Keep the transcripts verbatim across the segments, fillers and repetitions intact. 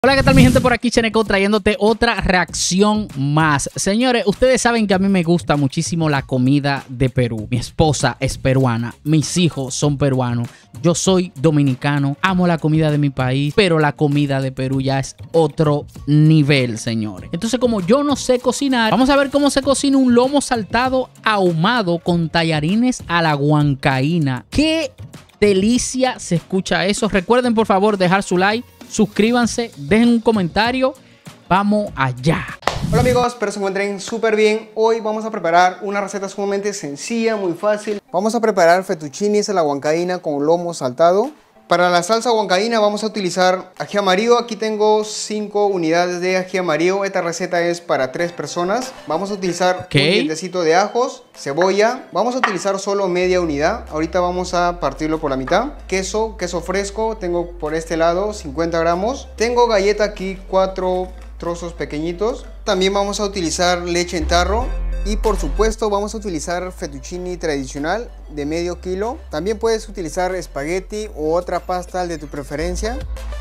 Hola, ¿qué tal mi gente? Por aquí Cheneco trayéndote otra reacción más. Señores, ustedes saben que a mí me gusta muchísimo la comida de Perú. Mi esposa es peruana, mis hijos son peruanos, yo soy dominicano, amo la comida de mi país, pero la comida de Perú ya es otro nivel, señores. Entonces, como yo no sé cocinar, vamos a ver cómo se cocina un lomo saltado ahumado con tallarines a la huancaína. ¡Qué delicia se escucha eso! Recuerden, por favor, dejar su like. Suscríbanse, dejen un comentario. Vamos allá. Hola amigos, espero se encuentren súper bien. Hoy vamos a preparar una receta sumamente sencilla, muy fácil. Vamos a preparar fettuccinis a la huancaína con lomo saltado. Para la salsa huancaína vamos a utilizar ají amarillo. Aquí tengo cinco unidades de ají amarillo. Esta receta es para tres personas. Vamos a utilizar okay. un dientecito de ajos, cebolla. Vamos a utilizar solo media unidad. Ahorita vamos a partirlo por la mitad. Queso, queso fresco. Tengo por este lado cincuenta gramos. Tengo galleta aquí, cuatro trozos pequeñitos. También vamos a utilizar leche en tarro. Y por supuesto vamos a utilizar fettuccine tradicional de medio kilo. También puedes utilizar espagueti o otra pasta de tu preferencia.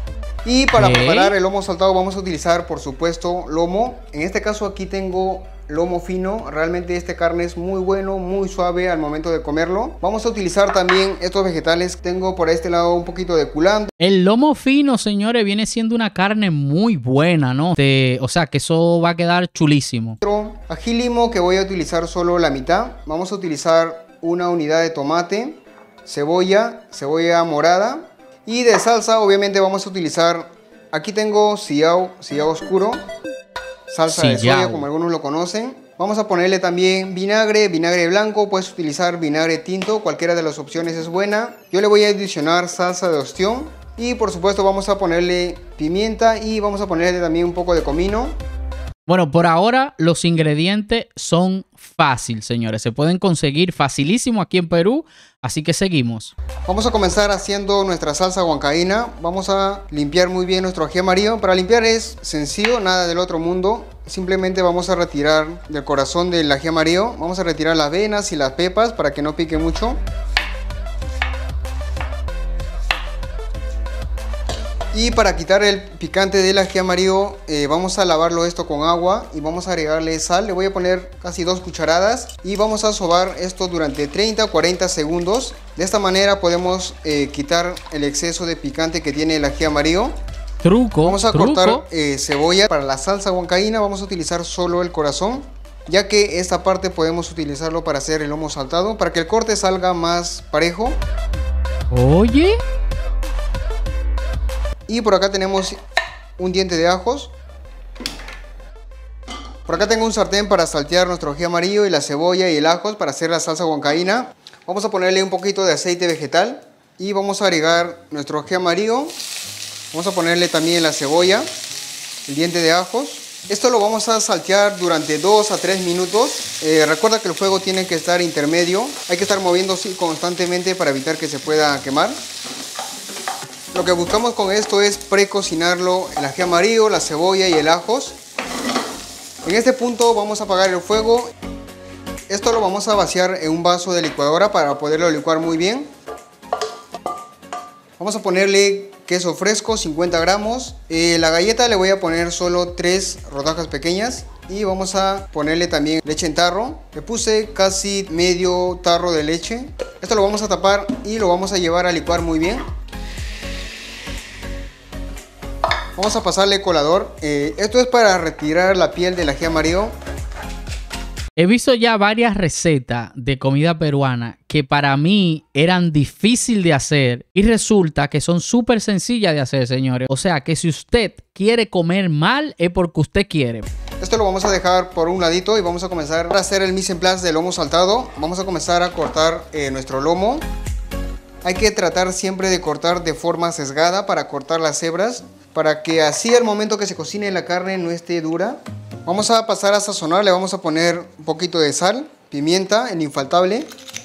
Y para ¿Qué? preparar el lomo saltado vamos a utilizar por supuesto lomo. En este caso aquí tengo lomo fino. Realmente este carne es muy bueno, muy suave al momento de comerlo. Vamos a utilizar también estos vegetales. Tengo por este lado un poquito de culantro. El lomo fino, señores, viene siendo una carne muy buena, ¿no? De, o sea, que eso va a quedar chulísimo. Ají limo que voy a utilizar solo la mitad. Vamos a utilizar una unidad de tomate, cebolla, cebolla morada. Y de salsa obviamente vamos a utilizar, aquí tengo sillao, sillao oscuro. Salsa de soya, como algunos lo conocen. Vamos a ponerle también vinagre, vinagre blanco. Puedes utilizar vinagre tinto, cualquiera de las opciones es buena. Yo le voy a adicionar salsa de ostión. Y por supuesto vamos a ponerle pimienta y vamos a ponerle también un poco de comino. Bueno, por ahora los ingredientes son fáciles, señores. Se pueden conseguir facilísimo aquí en Perú. Así que seguimos. Vamos a comenzar haciendo nuestra salsa huancaína. Vamos a limpiar muy bien nuestro ají amarillo. Para limpiar es sencillo, nada del otro mundo. Simplemente vamos a retirar del corazón del ají amarillo. Vamos a retirar las venas y las pepas para que no pique mucho. Y para quitar el picante del ají amarillo, eh, vamos a lavarlo esto con agua y vamos a agregarle sal. Le voy a poner casi dos cucharadas y vamos a sobar esto durante treinta a cuarenta segundos. De esta manera podemos eh, quitar el exceso de picante que tiene el ají amarillo. Truco. Vamos a truco. cortar eh, cebolla. Para la salsa huancaína vamos a utilizar solo el corazón, ya que esta parte podemos utilizarlo para hacer el lomo saltado, para que el corte salga más parejo. Oye. Y por acá tenemos un diente de ajos. Por acá tengo un sartén para saltear nuestro ají amarillo y la cebolla y el ajos para hacer la salsa huancaína. Vamos a ponerle un poquito de aceite vegetal y vamos a agregar nuestro ají amarillo. Vamos a ponerle también la cebolla, el diente de ajos. Esto lo vamos a saltear durante dos a tres minutos. Eh, recuerda que el fuego tiene que estar intermedio. Hay que estar moviéndose constantemente para evitar que se pueda quemar. Lo que buscamos con esto es precocinarlo, el ají amarillo, la cebolla y el ajos. En este punto vamos a apagar el fuego. Esto lo vamos a vaciar en un vaso de licuadora para poderlo licuar muy bien. Vamos a ponerle queso fresco, cincuenta gramos. Eh, la galleta le voy a poner solo tres rodajas pequeñas. Y vamos a ponerle también leche en tarro. Le puse casi medio tarro de leche. Esto lo vamos a tapar y lo vamos a llevar a licuar muy bien. Vamos a pasarle colador. Eh, esto es para retirar la piel del ají amarillo. He visto ya varias recetas de comida peruana que para mí eran difíciles de hacer y resulta que son súper sencillas de hacer, señores. O sea que si usted quiere comer mal es porque usted quiere. Esto lo vamos a dejar por un ladito y vamos a comenzar a hacer el mise en place del lomo saltado. Vamos a comenzar a cortar eh, nuestro lomo. Hay que tratar siempre de cortar de forma sesgada para cortar las hebras, para que así al momento que se cocine la carne no esté dura. Vamos a pasar a sazonar, le vamos a poner un poquito de sal, pimienta, el infaltable,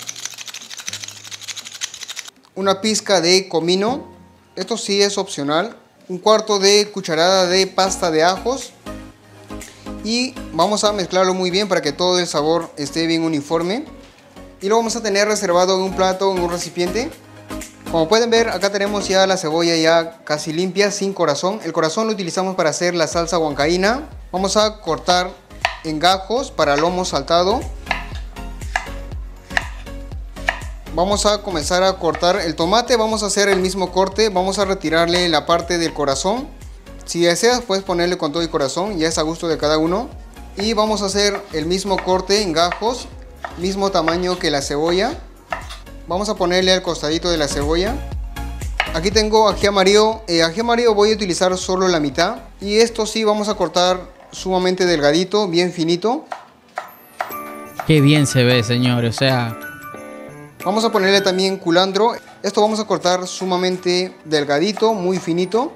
una pizca de comino, esto sí es opcional, un cuarto de cucharada de pasta de ajos y vamos a mezclarlo muy bien para que todo el sabor esté bien uniforme y lo vamos a tener reservado en un plato, en un recipiente. Como pueden ver, acá tenemos ya la cebolla ya casi limpia, sin corazón. El corazón lo utilizamos para hacer la salsa huancaína. Vamos a cortar en gajos para lomo saltado. Vamos a comenzar a cortar el tomate. Vamos a hacer el mismo corte. Vamos a retirarle la parte del corazón. Si deseas, puedes ponerle con todo el corazón, ya es a gusto de cada uno. Y vamos a hacer el mismo corte en gajos, mismo tamaño que la cebolla. Vamos a ponerle al costadito de la cebolla. Aquí tengo ají amarillo. Eh, ají amarillo voy a utilizar solo la mitad. Y esto sí vamos a cortar sumamente delgadito, bien finito. Qué bien se ve, señores. O sea, vamos a ponerle también culantro. Esto vamos a cortar sumamente delgadito, muy finito.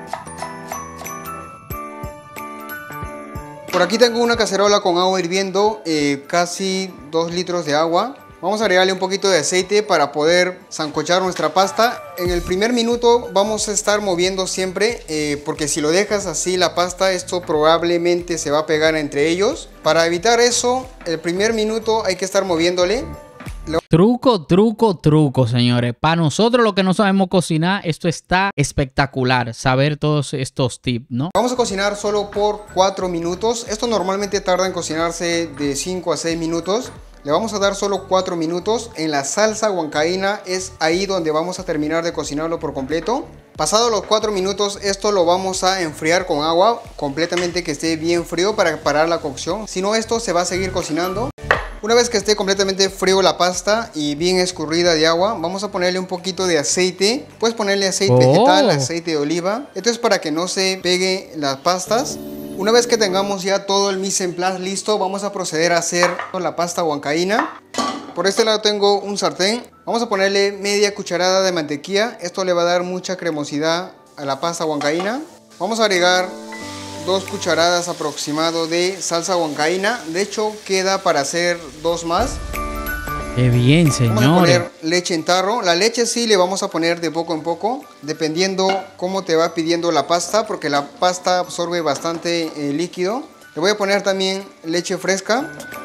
Por aquí tengo una cacerola con agua hirviendo, eh, casi dos litros de agua. Vamos a agregarle un poquito de aceite para poder sancochar nuestra pasta. En el primer minuto vamos a estar moviendo siempre, eh, porque si lo dejas así la pasta, esto probablemente se va a pegar entre ellos. Para evitar eso, el primer minuto hay que estar moviéndole. Truco, truco, truco, señores. Para nosotros los que no sabemos cocinar, esto está espectacular. Saber todos estos tips, ¿no? Vamos a cocinar solo por cuatro minutos. Esto normalmente tarda en cocinarse de cinco a seis minutos. Le vamos a dar solo cuatro minutos. En la salsa huancaína es ahí donde vamos a terminar de cocinarlo por completo. Pasados los cuatro minutos, esto lo vamos a enfriar con agua completamente, que esté bien frío para parar la cocción. Si no, esto se va a seguir cocinando. Una vez que esté completamente frío la pasta y bien escurrida de agua, vamos a ponerle un poquito de aceite. Puedes ponerle aceite oh. vegetal, aceite de oliva. Esto es para que no se peguen las pastas. Una vez que tengamos ya todo el mise en place listo, vamos a proceder a hacer la pasta huancaína. Por este lado tengo un sartén. Vamos a ponerle media cucharada de mantequilla. Esto le va a dar mucha cremosidad a la pasta huancaína. Vamos a agregar dos cucharadas aproximado de salsa huancaína. De hecho, queda para hacer dos más. Qué bien, señores. Vamos a poner leche en tarro. La leche sí le vamos a poner de poco en poco, dependiendo cómo te va pidiendo la pasta, porque la pasta absorbe bastante eh, líquido. Le voy a poner también leche fresca.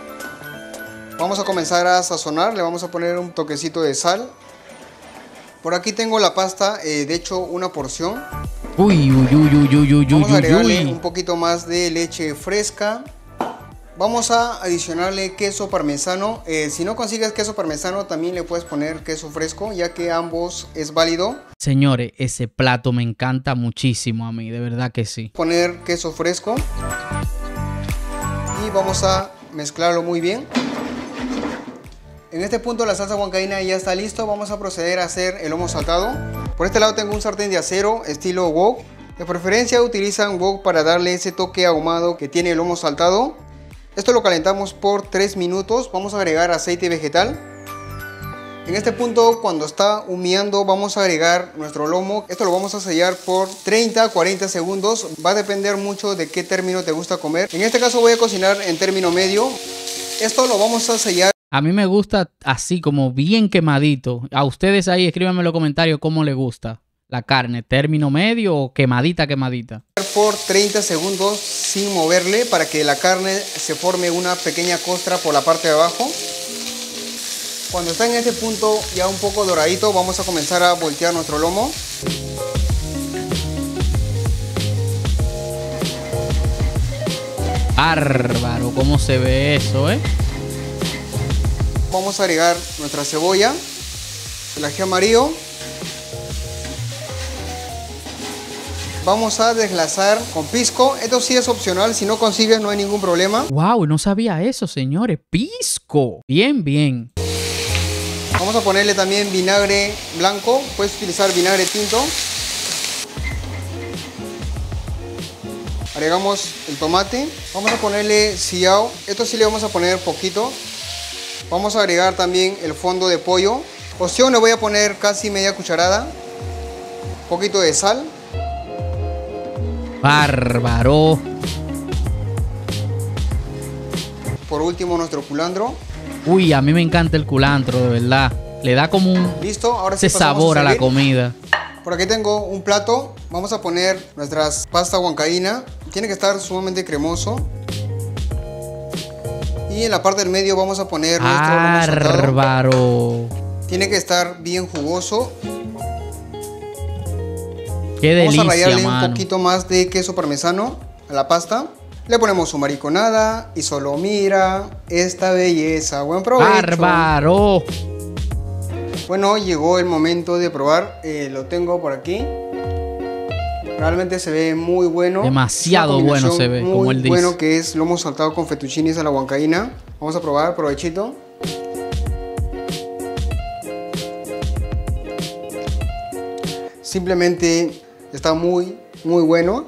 Vamos a comenzar a sazonar. Le vamos a poner un toquecito de sal. Por aquí tengo la pasta, eh, de hecho una porción. Uy, uy, uy, uy, uy, uy, Vamos a agregarle uy. un poquito más de leche fresca. Vamos a adicionarle queso parmesano. Eh, si no consigues queso parmesano, también le puedes poner queso fresco, ya que ambos es válido. Señores, ese plato me encanta muchísimo a mí, de verdad que sí. Poner queso fresco. Y vamos a mezclarlo muy bien. En este punto la salsa huancaína ya está listo. Vamos a proceder a hacer el lomo saltado. Por este lado tengo un sartén de acero estilo wok. De preferencia utilizan wok para darle ese toque ahumado que tiene el lomo saltado. Esto lo calentamos por tres minutos. Vamos a agregar aceite vegetal. En este punto, cuando está humeando, vamos a agregar nuestro lomo. Esto lo vamos a sellar por treinta a cuarenta segundos. Va a depender mucho de qué término te gusta comer. En este caso voy a cocinar en término medio. Esto lo vamos a sellar. A mí me gusta así como bien quemadito. A ustedes ahí escríbanme en los comentarios cómo les gusta la carne. ¿Término medio o quemadita, quemadita? Por treinta segundos sin moverle para que la carne se forme una pequeña costra por la parte de abajo. Cuando está en este punto ya un poco doradito, vamos a comenzar a voltear nuestro lomo. Bárbaro, cómo se ve eso, ¿eh? Vamos a agregar nuestra cebolla, el ají amarillo. Vamos a desglasar con pisco. Esto sí es opcional, si no consigues no hay ningún problema. Wow, no sabía eso, señores. Pisco. Bien, bien. Vamos a ponerle también vinagre blanco. Puedes utilizar vinagre tinto. Agregamos el tomate. Vamos a ponerle sillao. Esto sí le vamos a poner poquito. Vamos a agregar también el fondo de pollo. Opción, le voy a poner casi media cucharada. Un poquito de sal. Bárbaro. Por último, nuestro culantro. Uy, a mí me encanta el culantro, de verdad. Le da como un listo, ahora sí ese sabor a, a la comida. Por aquí tengo un plato. Vamos a poner nuestras pasta huancaína. Tiene que estar sumamente cremoso. Y en la parte del medio vamos a poner nuestro lomo saltado. Bárbaro. Tiene que estar bien jugoso. Qué delicia, Vamos a rallarle mano. un poquito más de queso parmesano a la pasta. Le ponemos su mariconada y solo mira esta belleza. Buen provecho. ¡Bárbaro! Bueno, llegó el momento de probar. Eh, lo tengo por aquí. Realmente se ve muy bueno. Demasiado bueno se ve, muy como él dice. bueno, que es lomo saltado con fettuccinis a la huancaína. Vamos a probar, provechito. Simplemente está muy, muy bueno.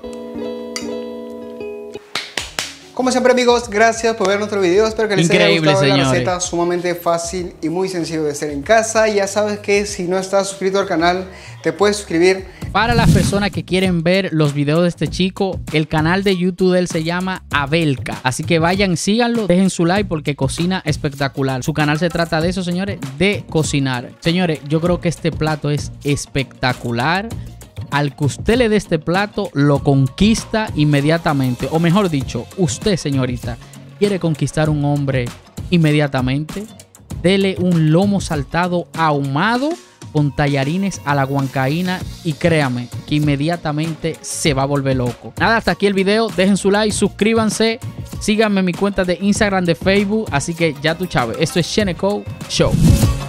Como siempre, amigos, gracias por ver nuestro video. Espero que les haya Increíble, gustado la señores. receta, sumamente fácil y muy sencillo de hacer en casa. Ya sabes que si no estás suscrito al canal, te puedes suscribir. Para las personas que quieren ver los videos de este chico, el canal de YouTube de él se llama Abelka. Así que vayan, síganlo, dejen su like porque cocina espectacular. Su canal se trata de eso, señores, de cocinar. Señores, yo creo que este plato es espectacular. Al que usted le dé este plato, lo conquista inmediatamente. O mejor dicho, usted, señorita, quiere conquistar un hombre inmediatamente. Dele un lomo saltado ahumado con tallarines a la huancaína y créame que inmediatamente se va a volver loco. Nada, hasta aquí el video. Dejen su like, suscríbanse, síganme en mi cuenta de Instagram, de Facebook. Así que ya tú sabes, esto es Sheneco Show.